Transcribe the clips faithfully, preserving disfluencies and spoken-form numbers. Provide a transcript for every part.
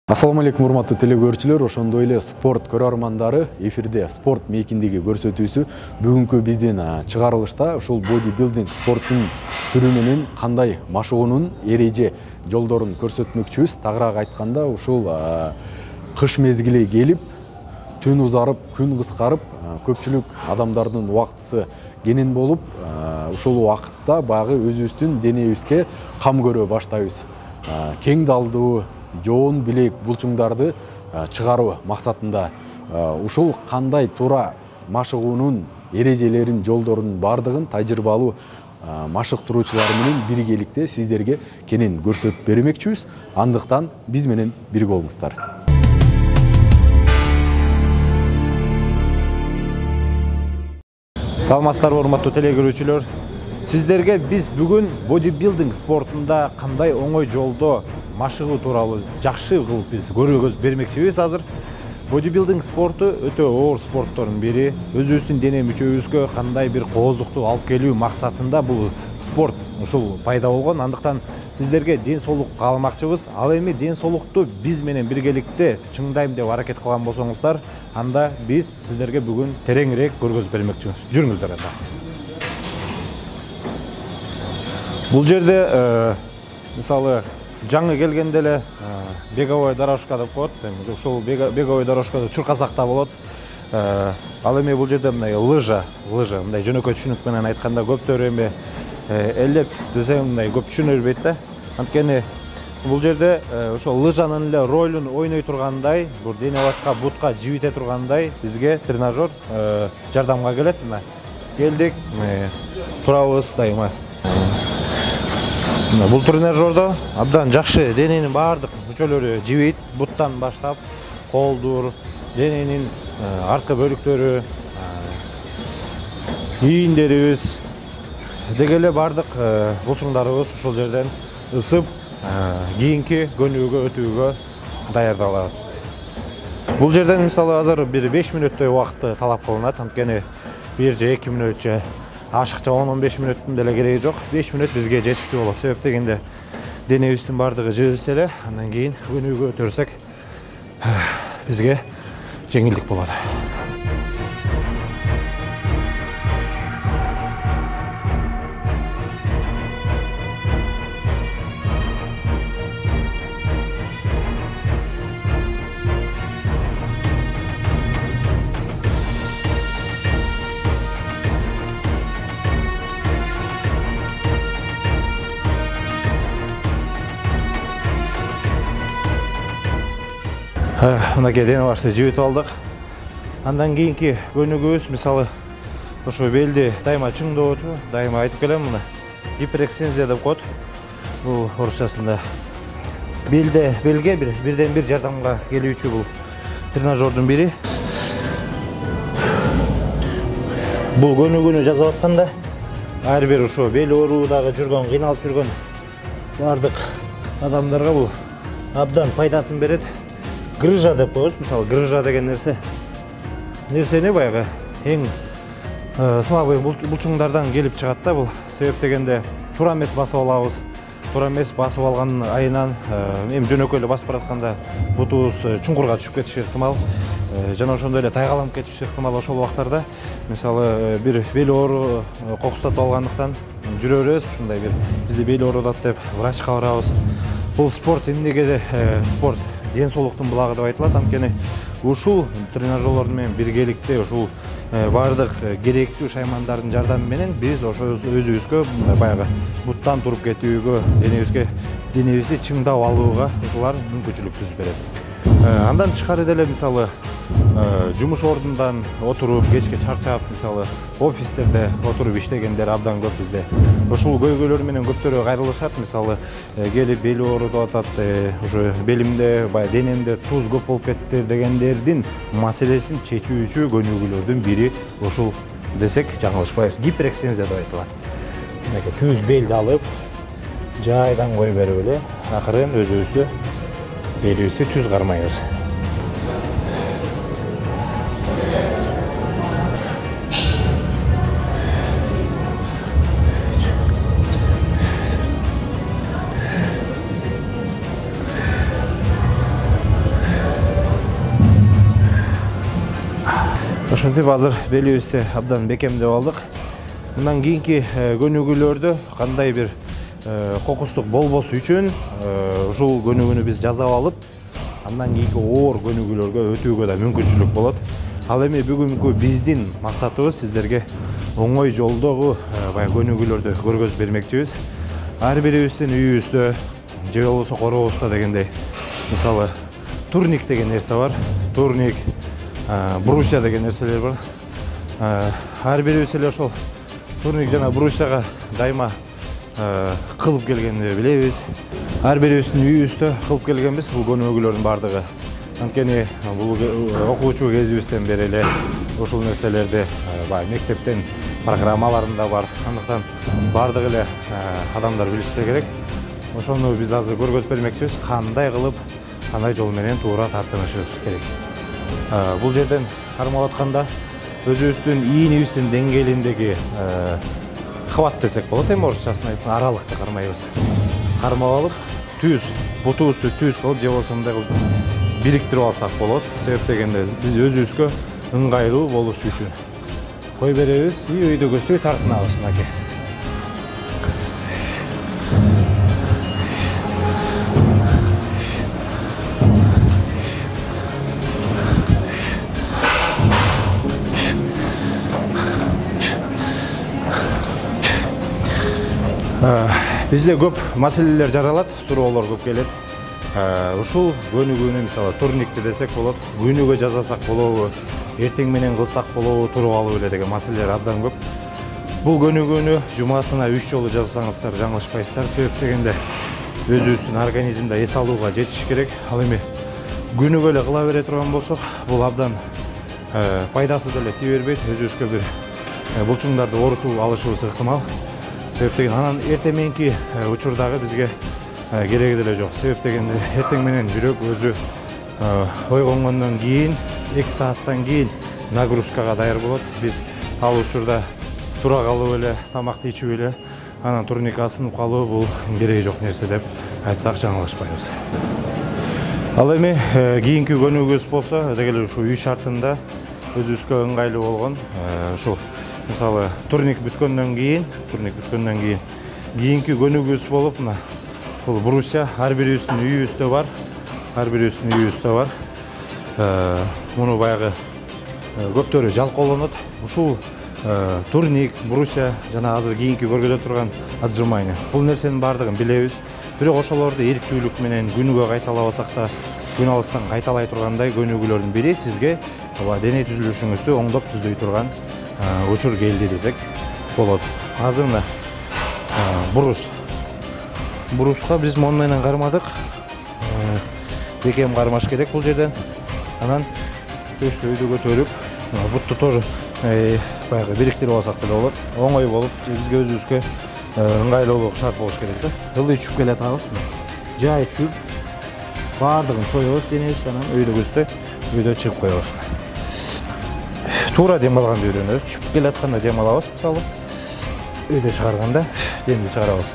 Ассаламу алейкум, урматтуу телекөрүүчүлөр, ошондой эле спорт көрөрмандары, эфирде спорт мейкиндеги көрсөтүүсү. Бүгүнкү биздин чыгарылышта ушул бодибилдинг спорттун түрү менен кандай машыгуунун эреже жолдорун көрсөтмөкчүбүз. Тагыраак айтканда, ушул кыш мезгили келип, түн узарып, күн кыскарып, көпчүлүк адамдардын убактысы кенен болуп, ушул убакытта багы өзүбүздүн денебизге кам көрө баштайбыз. Кең далдуу жоон билек булчуңдарды чыгаруу максатында ушул кандай туура машыгуунун эрежелерин, жолдорунун бардыгын тажрыйбалуу машыктыруучулар менен биргеликте сиздерге кенен көрсөтүп бермекчибиз. Андыктан биз менен бирге болуңуздар. Саламатсыздарбы, урматтуу телекөрүүчүлөр. Сиздерге биз бүгүн бодибилдинг спортунда кандай оңой жолдо машыгуу тууралуу жакшы кылып биз көргөз бермекчибиз. Азыр бодибилдинг спорту өтө оор спорттордун бири. Өзүбүздүн дене мүчөбүзгө кандай бир кооздукту алып келүү максатында бул спорт ушул пайда болгон. Андыктан сиздерге ден соолук каалмакчыбыз. Ал эми ден соолукту биз менен биргеликте чыңдайм деп аракет кылган болсоңуздар, анда биз сиздерге бүгүн тереңирээк көргөзүп бермекчибиз. Жүрүңүздөр анда. Бул жерде мисалы жаңы келгенде эле беговой дорожка деп коет. Ушул беговой дорожкада чуркасак да болот. Ал эми бул жерде мындай лыжа, лыжа мындай жөнөкөй түшүнүк менен айтканда көптөр эми элеп десем мындай көп түшүнө бербейт да. Анткени бул жерде ошол лыжанын эле ролун ойной тургандай, бул дене башка бутка жибите тургандай бизге тренажер жардамга келет. Мына келдик, турабыз дайыма. Бул тренажердо абдан жакшы дененин баардык мүчөлөрү жибейт, буттан баштап колдур, дененин арткы бөлүктөрү, ийиндерибиз деги эле баардык булчуңдарыбыз ушул жерден ысып, кийинки көнүүгө өтүүгө даярдалат. Бул жерден мисалы азыр бир беш мүнөттөй убакытты талап кылынат, анткени бир же эки мүнөт же ашыкча он он беш мүнөттүн деле кереги жок. беш мүнөт бизге жетиштүү болот. Себеп дегенде денебиздин бардыгы жибилсе эле, андан кийин көнүүгө өтөрсөк бизге жеңилдик болот. Мынакей дене башты жибип алдык. Андан кийинки көнүгүүбүз мисалы ошо белди дайыма чыңдоочу, дайыма айтып келем, мына гиперэкстензия деп коет. Бул орусчасында белде белге бир бирден бир жардамга келүүчү бул тренажердун бири. Бул көнүгүүнү жасап атканда ар бир ошо бел ооруудагы жүргөн, кыйналып жүргөн бардык адамдарга бул абдан пайдасын берет. Грыжа деп коебуз. Мисалы, грыжа деген нерсе нерсени баягы эң слабый булчуңдардан келип чыгат да. Бул себеп дегенде туура эмес басып алабыз. Туура эмес басып алган айынан эми жөнөкөй эле басып баратканда бутубуз чуңкурга түшүп кетиши ыктымал. Жана ошондой эле тайгаланып кетиши ыктымал. Ошол убактарда мисалы бир бел оору кокустатып алгандыктан жүрө беребиз. Ушундай бир бизди бел оорудат деп врачка барабыз. Бул спорт эмнеге спорт ден соолуктун булагы деп айтылат. Анткени ушул тренажерлор менен биргеликте ушул бардык керектүү шаймандардын жардамы менен биз ошо өзүбүзгө баягы буттан туруп кетүүгө, денебизге денебизди чыңдап алууга ушулар мүмкүнчүлүк түзүп берет. Андан тышкары деле мисалы жумуш ордундан отуруп, кечке чарчап, мисалы офистерде отуруп иштегендер абдан көп бизде. Ушул көйгөйлөр менен көптөрү кайрылышат. Мисалы келип бели оорутуп атат, ошо белимде, бая денемде туз көп болуп кетти дегендердин маселесин чечүүчү көнүгүүлөрдүн бири ушул десек жаңылышпайбыз. Гиперэкстензия деп айтылат. Мынакей түз белди алып, жайдан кой берип эле акырын өзүбүздү белибизди түз кармайбыз. Ошентип азыр белибизди абдан бекемдеп алдык. Мындан кийинки көнүгүүлөрдө кандай бир кокустук болбосу үчүн ушул көнүгүүнү биз жазап алып, андан кийинки оор көнүгүүлөргө өтүүгө да мүмкүнчүлүк болот. Ал эми бүгүнкү биздин максатыбыз сиздерге оңой жолдогу баягы көнүгүүлөрдү көргөзүп бермекчибиз. Ар бирибиздин үйүбүздө же болбосо коробузда дегендей, мисалы турник деген нерсе бар. Турник, брусья деген нерселер бар. Ар бирибиз эле ошол турник жана брусьяга дайыма кылып келгенди билебиз. Ар бирибиздин үйүбүздө кылып келгенбиз бул көнүгүүлөрдүн бардыгы. Анткени бул окуучу кезибизден бери эле ушул нерселерди баягы мектептен программаларында бар. Андыктан бардык эле адамдар билишсе керек. Ошону биз азыр көргөзүп бермекчибиз. Кандай кылып, кандай жол менен туура тартынышыбыз керек. Бул жерден кармап атканда өзүбүздүн ийинибиздин деңгээлиндеги хват десек болот, эми орусчасын айтканда аралыкты кармайбыз. Кармап алып, түз, бутубузду түз кылып, же болбосо мындай кылып бириктирип алсак болот. Себеп дегенде биз өзүбүзгө ыңгайлуу болуш үчүн кой беребиз и өйдөгөздөй тартынабыз мынакей. Бизде көп маселелер жаралат, суроолор көп келет. Ушул көнүгүүнү мисалы турникти десек болот, күнүгө жасасак болобу, эртең менен кылсак болобу, туруп эле деген маселелер абдан көп. Бул көнүгүүнү жумасына үч жолу жасасаңыздар жаңылышпайсыздар. Себеп дегенде өзүбүздүн организмде эс алууга жетиш керек. Ал эми күнүгө эле кыла бере турган болсок, бул абдан пайдасы деле тие бербейт. Өзүбүзгө бир булчуңдарды оорутуп алышыбыз ыктымал. Себеп деген анан эртең мененки учурдагы бизге кереги деле жок. Себеп дегенде эртең менен жүрөк өзү ойгонгондон кийин эки сааттан кийин нагрузкага даяр болот. Биз ал учурда тура калып эле, тамакты ичип эле, анан турник асынып калуу бул кереги жок нерсе деп айтсак жаңылышпайбыз. Ал эми кийинки көнүгүүбүз болсо, дегеле ушул үй шартында өзүбүзгө ыңгайлуу болгон ушул мисалы турник бүткөндөн кийин, турник бүткөндөн кийин кийинки көнүгүүбүз болуп, мына бул брусья ар бирибиздин үйүбүздө бар. Ар бирибиздин үйүбүздө бар. Муну баягы көптөрү жалкоолонот. Ушул турник, брусья жана азыр кийинки көргөзө турган отжимание. Бул нерсенин бардыгын билебиз. Бирок ошолорду эрктүүлүк менен күнүгө кайталабасак да, күн алыстан кайталай тургандай көнүгүүлөрдүн бири сизге дене түзүлүшүңүздү оңдоп түздөй турган учур келди десек болот. Азыр мына брус. Бруска биз моун менен кармадык. Бекем кармаш керек бул жерден. Анан төштү өйдө көтөрүп, бутту тоже баягы бириктирип алсак деле болот. Оңой болуп, бизге өзүбүзгө ыңгайлуулук шарт болуш керек да. Ылдый чүп келе атабыз. Жай чүп. Бардыгын чоебуз денебиз, анан өйдө көздө өйдө чыгып коебуз. Тура дем алганды үйрөнөбүз. Чүп келе атканда дем алабыз, мисалы. Өйдө чыгарганда демди чыгарабыз.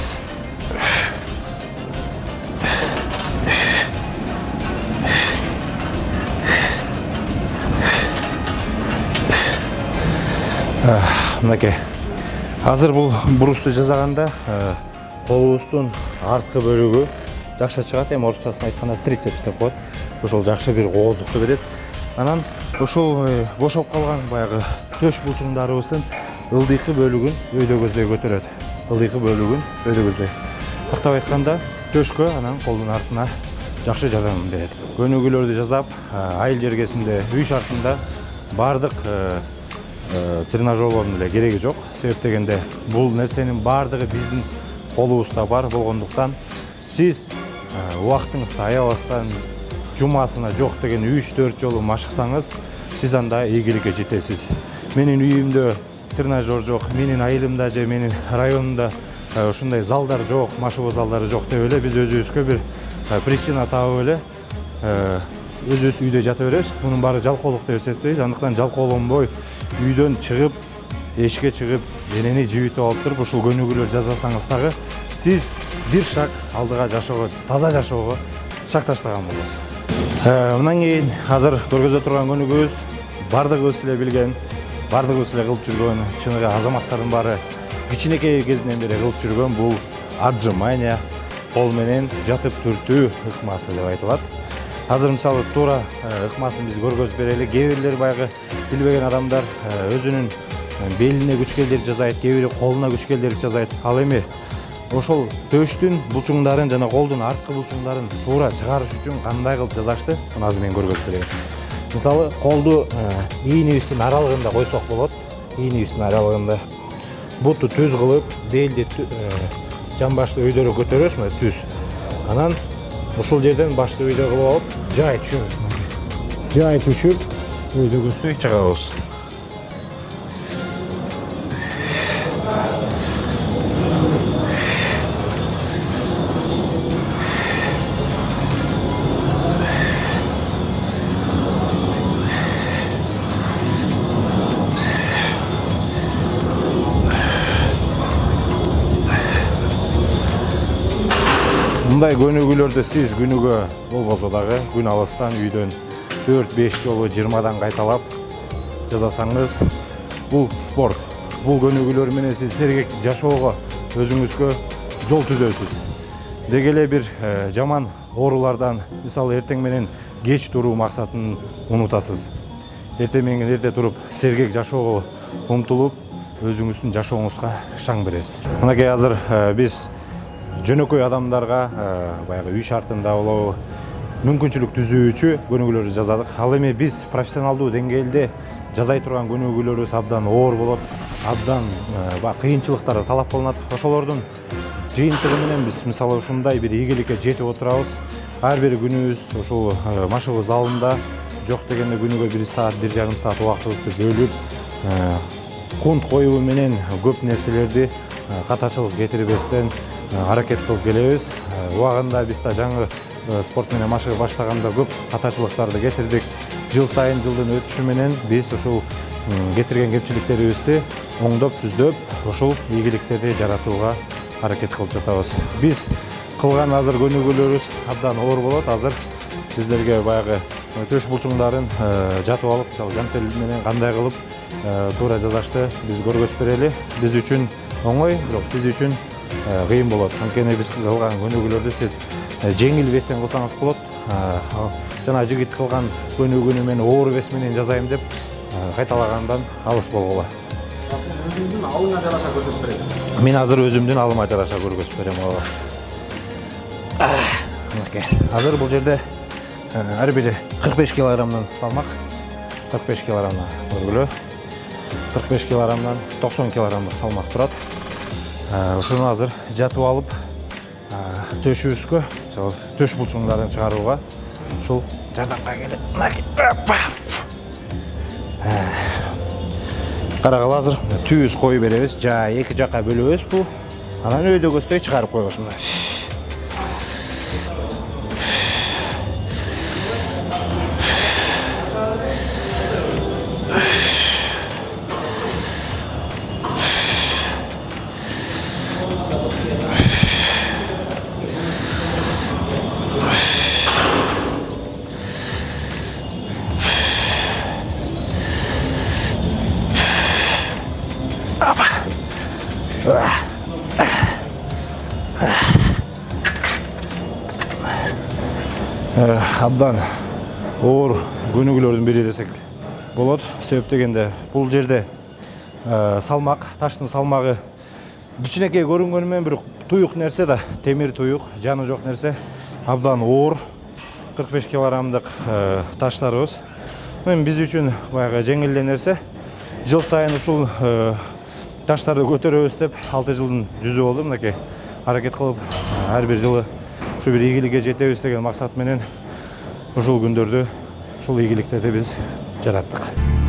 Мынакей. Азыр бул брусту жасаганда колубуздун арткы бөлүгү жакшы чыгат. Эми орусчасын айтканда трицепс деп коет. Ошол жакшы бир кооздукту берет. Анан ошол бошоп калган баягы төш булчуңдарыбыздын ылдыйкы бөлүгүн өйдө көздөй көтөрөт. Ылдыйкы бөлүгүн өйдө көздөй. Тактап айтканда төшкө анан колдун артына жакшы жардам берет. Көнүгүүлөрдү жасап, айыл жергесинде үй шартында бардык тренажерлордун эле кереги жок. Себеп дегенде бул нерсенин бардыгы биздин колубузда бар болгондуктан сиз убактыңызды аябастан жумасына жок деген үч төрт жолу машыксаңыз, сиз анда ийгиликке жетесиз. Менин үйүмдө тренажер жок, менин айылымда же менин районумда ушундай залдар жок, машыгуу залдары жок деп эле биз өзүбүзгө бир причина табып эле өзүбүз үйдө жата беребиз. Мунун баары жалкоолук деп эсептейбиз. Андыктан жалкоолонбой үйдөн чыгып, эшикке чыгып, денени жибитип алып туруп ушул көнүгүүлөр жасасаңыз дагы сиз бир шаг алдыга жашоого, таза жашоого шаг таштаган болосуз. Мындан кийин азыр көргөзө турган көнүгүүбүз бардыгыбыз эле билген, бардыгыбыз эле кылып жүргөн, чыныгы азаматтардын баары кичинекей кезинен бери кылып жүргөн бул отжимания, кол менен жатып түртүү ыкмасы деп айтылат. Азыр мисалы туура ыкмасын биз көргөзүп берели. Кээ бирлер баягы билбеген адамдар өзүнүн белине күч келтирип жасайт, кээ бири колуна күч келтирип жасайт. Ал эми ошол төштүн булчуңдарын жана колдун арткы булчуңдарын туура чыгарыш үчүн кандай кылып жасашты, муну азыр мен көргөзүп берейин. Мисалы колду ийнибиздин аралыгында койсок болот. Ийнибиздин аралыгында буту түз кылып, белди жамбашты өйдөрү көтөрөбүз, мына түз. Анан ушул жерден башты өйдө кылып алып, жай түшүрөбүз. Жай түшүп, өйдөгөздөй чыгабыз. Мындай көнүгүүлөрдү сиз күнүгө болбосо дагы күн алыстан үйдөн төрт беш жолу жыйырмадан кайталап жасасаңыз, бул спорт. Бул көнүгүүлөр менен сиз сергек жашоого өзүңүзгө жол түзөсүз. Деги эле бир жаман оорулардан, мисалы эртең менен кеч туруу максатын унутасыз. Эртең менен эрте туруп сергек жашоого умтулуп, өзүңүздүн жашооңузга шаң бересиз. Мынакей азыр биз жөнөкөй адамдарга баягы үй шартында болобу мүмкүнчүлүк түзүүчү көнүгүүлөрдү жасадык. Ал эми биз профессионалдуу деңгээлде жасай турган көнүгүүлөрүбүз абдан оор болот, абдан кыйынчылыктар талап кылынат. Ошолордун жыйынтыгы менен биз мисалы ушундай бир ийгиликке жетип отурабыз. Ар бир күнүбүз ушул машыгуу залында жок дегенде күнүгө бир саат, бир жарым саат убактыбызды бөлүп, кунт коюу менен көп нерселерди катачылык кетирбестен аракет кылып келебиз. Убагында биз да жаңы спорт менен машыгып баштаганда көп катачылыктарды кетирдик. Жыл сайын жылдын өтүшү менен биз ушул кетирген кемчиликтерибизди оңдоп, түздөп, ушул ийгиликтерди жаратууга аракет кылып жатабыз. Биз кылган азыр көнүгүүлөрүбүз абдан оор болот. Азыр сиздерге баягы төш булчуңдарын жатып алып, мисалы гантель менен кандай кылып туура жасашты биз көргөзүп берели. Биз үчүн оңой, бирок сиз үчүн кыйын болот. Анткени биз кылган көнүгүүлөрдү сиз жеңил вестен кылсаңыз болот. Жана жигит кылган көнүгүүнү мен оор вес менен жасайм деп кайталагандан алыс болгула. Өзүңдүн алыңа жараша көрсөтүп бересиң. Мен азыр өзүмдүн алыма жараша көргөзүп берем. Азыр бул жерде ар бири кырк беш килограммдан салмак, кырк беш килограммдан көргүлө. кырк беш килограммдан токсон килограммдык салмак турат. Ушуну азыр жатып алып, төшүбүзгө, төш булчуңдарын чыгарууга ушул жардамга келет. Карагыла азыр түз коюп беребиз, жа эки жакка бөлөбүз бул. Анан өйдөгөздөй чыгарып коебуз мына. Абдан оор көнүгүүлөрдүн бири десек болот. Себеп дегенде бул жерде салмак, таштын салмагы кичинекей көрүнгөнү менен бирок туюк нерсе да, темир туюк, жаны жок нерсе, абдан оор кырк беш килограммдык таштарыбыз. Мен биз үчүн баягы жеңил эле нерсе. Жыл сайын ушул таштарды көтөрөбүз деп алты жылдын жүзү болду. Мынакей аракет кылып ар бир жылы ушу бир ийгиликке жетебиз деген максат менен ушул күндөрдү, ушул ийгиликтерди биз жараттык.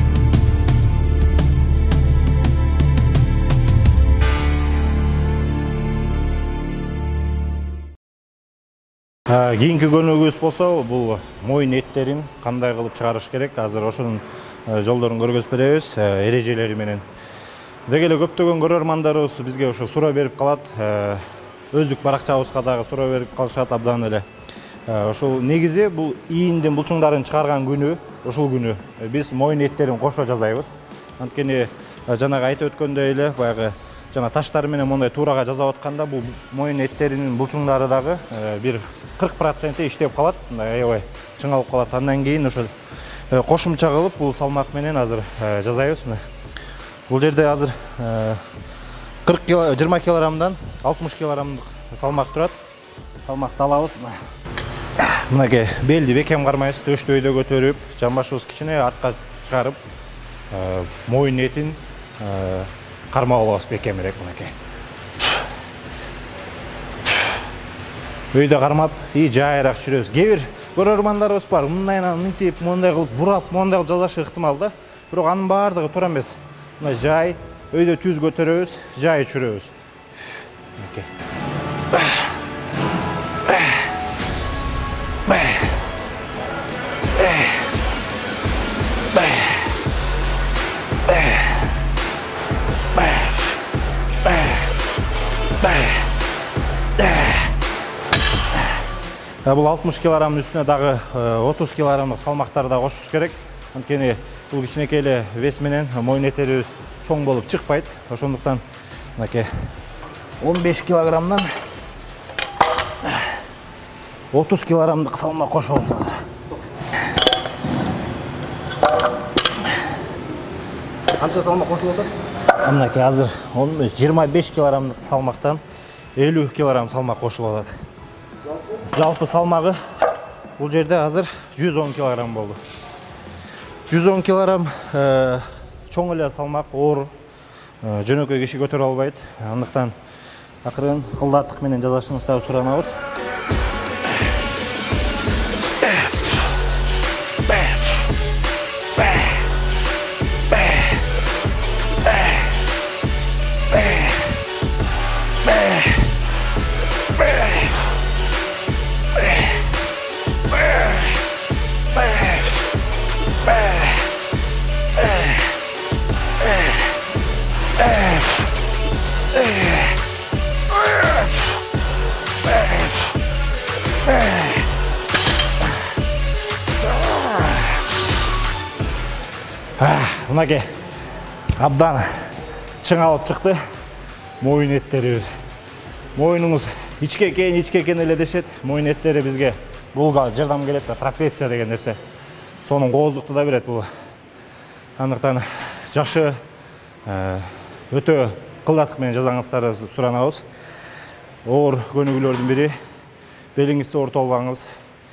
Кийинки көнүгүүбүз болсо, бул моюн эттерин кандай кылып чыгарыш керек, азыр ошонун жолдорун көргөзүп беребиз, эрежелери менен. Деги эле көптөгөн көрөрмандарыбыз бизге ошо суроо берип калат, өздүк баракчабызга дагы суроо берип калышат абдан эле. ошол негизи бул ийиндин булчуңдарын чыгарган күнү, ошол күнү биз моюн эттерин кошо жасайбыз. Анткени жанагы айтып өткөндөй эле баягы жана таштар менен мондай туурага жасап атканда бул моюн эттеринин булчуңдары дагы бир кырк проценти иштеп калат, аябай чыңалып калат. Андан кийин ошол кошумча кылып бул салмак менен азыр жасайбыз. Бул жерде азыр кырк жыйырма килограммдан алтымыш килограммдык салмак турат. Салмакты алабыз. Мынакей белди бекем кармайбыз, төштү өйдө көтөрүп, жамбашыбыз кичине артка чыгарып, моюн этин кармап алабыз бекемирээк мынакей. Өйдө кармап, и жайыраак жүрөбүз. Кээ бир көрөрмандарыбыз бар, мындайынан мынтип, мондай кылып бурап, мондай кылып жасашы ыктымал да. Бирок анын баардыгы туура эмес. Мына жай, өйдө түз көтөрөбүз, жай жүрөбүз. Мынакей. Бул алтымыш килограммдын үстүнө дагы отуз килограммдык салмактарды да кошуш керек. Анткени бул кичинекей эле вес менен моюн этерибиз чоң болуп чыкпайт. Ошондуктан мынакей он беш килограммдан отуз килограммдык салмак кошобуз. Канча салмак кошулуп атат? Мынакей азыр жыйырма беш килограммдык салмактан элүү килограмм салмак кошулуп атат. Жалпы салмагы бул жерде азыр жүз он килограмм болду. жүз он килограмм чоң эле салмак, оор, жөнөкөй киши көтөрө албайт. Андыктан акырын кылдаттык менен жасашыңызды суранабыз. Мынакей абдан чыңалып чыкты моюн эттерибиз. Моюнуңуз ичке экен, ичке экен эле дешет. Моюн эттери бизге булга жардам келет да, трапеция деген нерсе. Сонун кооздукту да берет бул. Андыктан жакшы өтө кылдаттык менен жасаңыздарды суранабыз. Оор көнүгүүлөрдүн бири белиңизди ортолбаңыз.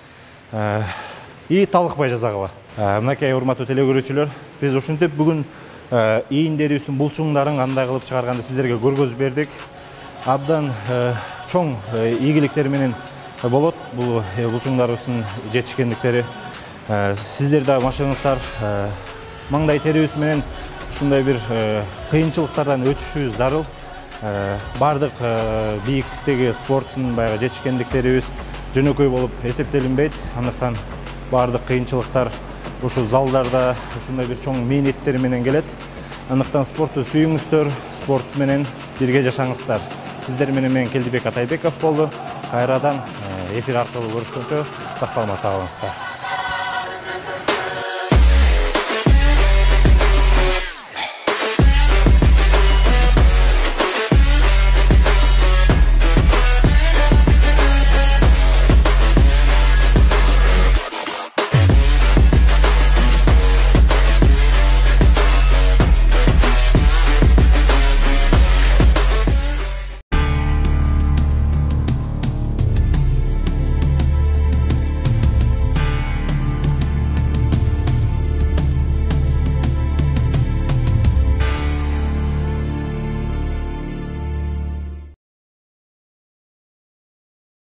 И талыкпай жасагыла. Мынакей урматтуу телекөрүүчүлөр, биз ушинтип бүгүн ийиндерибиздин булчуңдарын кандай кылып чыгарганды сиздерге көргөзүп бердик. Абдан чоң ийгиликтер менен болот бул булчуңдарыбыздын жетишкендиктери. Сиздер да машыгыңыздар маңдай терибиз менен ушундай бир кыйынчылыктардан өтүшүбүз зарыл. Бардык бийиктиктеги спорттун баягы жетишкендиктерибиз жөнөкөй болуп эсептелинбейт. Андыктан бардык кыйынчылыктар ушу залдарда ушундай бир чоң мээнеттер менен келет. Андыктан спортту сүйүңүздөр, спорт менен бирге жашаңыздар. Сиздер менен мен Келдибек Атайбеков болду. Кайрадан эфир аркылуу көрүшкөнчө сак саламатта калыңыздар.